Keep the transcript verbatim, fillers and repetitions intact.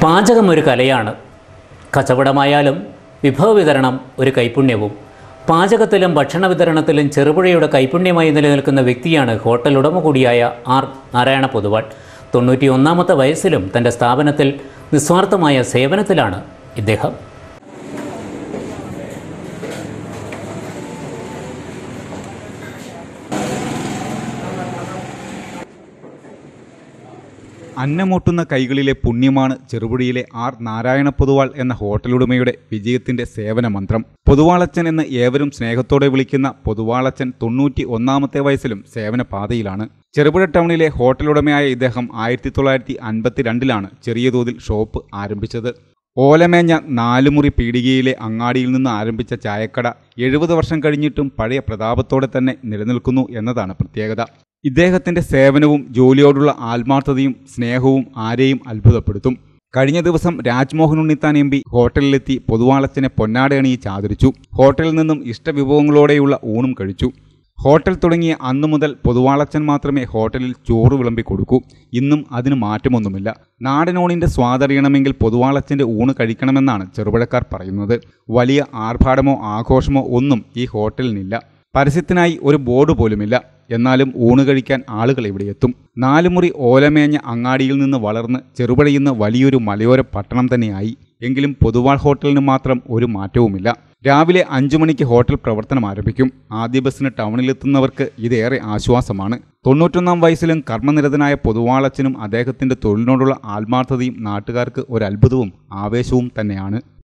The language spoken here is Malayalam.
പാചകം ഒരു കലയാണ്. കച്ചവടമായാലും വിഭവവിതരണം ഒരു കൈപുണ്യവും. പാചകത്തിലും ഭക്ഷണ വിതരണത്തിലും ചെറുപുഴയുടെ കൈപുണ്യമായി നിലനിൽക്കുന്ന വ്യക്തിയാണ് ഹോട്ടൽ ഉടമ കൂടിയായ ആർ നാരായണ പൊതുവാൾ. തൊണ്ണൂറ്റി ഒന്നാമത്തെ വയസ്സിലും തൻ്റെ സ്ഥാപനത്തിൽ നിസ്വാർത്ഥമായ സേവനത്തിലാണ് ഇദ്ദേഹം. അന്നമൂട്ടുന്ന കൈകളിലെ പുണ്യമാണ് ചെറുപുഴയിലെ ആർ നാരായണ പൊതുവാൾ എന്ന ഹോട്ടലുടമയുടെ വിജയത്തിന്റെ സേവന മന്ത്രം. പൊതുവാളച്ചൻ എന്ന് ഏവരും സ്നേഹത്തോടെ വിളിക്കുന്ന പൊതുവാളച്ചൻ തൊണ്ണൂറ്റി ഒന്നാമത്തെ വയസ്സിലും സേവന പാതയിലാണ്. ചെറുപുഴ ടൗണിലെ ഹോട്ടലുടമയായ ഇദ്ദേഹം ആയിരത്തി തൊള്ളായിരത്തി അൻപത്തി രണ്ടിലാണ് ചെറിയ തോതിൽ ഷോപ്പ് ആരംഭിച്ചത്. ഓലമേഞ്ഞ നാലുമുറി പീടികയിലെ അങ്ങാടിയിൽ നിന്ന് ആരംഭിച്ച ചായക്കട എഴുപത് വർഷം കഴിഞ്ഞിട്ടും പഴയ പ്രതാപത്തോടെ തന്നെ നിലനിൽക്കുന്നു എന്നതാണ് പ്രത്യേകത. ഇദ്ദേഹത്തിന്റെ സേവനവും ജോലിയോടുള്ള ആത്മാർത്ഥതയും സ്നേഹവും ആരെയും അത്ഭുതപ്പെടുത്തും. കഴിഞ്ഞ ദിവസം രാജ്മോഹൻ ഉണ്ണിത്താൻ എം പി ഹോട്ടലിലെത്തി പൊതുവാളച്ചനെ പൊന്നാടയണിയിച്ച് ആദരിച്ചു. ഹോട്ടലിൽ നിന്നും ഇഷ്ടവിഭവങ്ങളോടെയുള്ള ഊണും കഴിച്ചു. ഹോട്ടൽ തുടങ്ങിയ അന്നു മുതൽ പൊതുവാളച്ചൻ മാത്രമേ ഹോട്ടലിൽ ചോറ് വിളമ്പി കൊടുക്കൂ. ഇന്നും അതിന് മാറ്റമൊന്നുമില്ല. നാടനോണിന്റെ സ്വാദറിയണമെങ്കിൽ പൊതുവാളച്ചന്റെ ഊണ് കഴിക്കണമെന്നാണ് ചെറുപുഴക്കാർ പറയുന്നത്. വലിയ ആർഭാടമോ ആഘോഷമോ ഒന്നും ഈ ഹോട്ടലിനില്ല. പരസ്യത്തിനായി ഒരു ബോർഡ് പോലുമില്ല. എന്നാലും ഊണ് കഴിക്കാൻ ആളുകൾ ഇവിടെ എത്തും. നാലുമുറി ഓലമേഞ്ഞ അങ്ങാടിയിൽ നിന്ന് വളർന്ന് ചെറുപുഴ ഇന്ന് വലിയൊരു മലയോര പട്ടണം തന്നെയായി. എങ്കിലും പൊതുവാൾ ഹോട്ടലിന് മാത്രം ഒരു മാറ്റവുമില്ല. രാവിലെ അഞ്ചു മണിക്ക് ഹോട്ടൽ പ്രവർത്തനം ആരംഭിക്കും. ആദ്യ ബസ്സിന് ടൗണിലെത്തുന്നവർക്ക് ഇതേറെ ആശ്വാസമാണ്. തൊണ്ണൂറ്റൊന്നാം വയസ്സിലും കർമ്മനിരതനായ പൊതുവാളച്ചനും അദ്ദേഹത്തിന്റെ തൊഴിലിനോടുള്ള ആത്മാർത്ഥതയും നാട്ടുകാർക്ക് ഒരു അത്ഭുതവും ആവേശവും തന്നെയാണ്.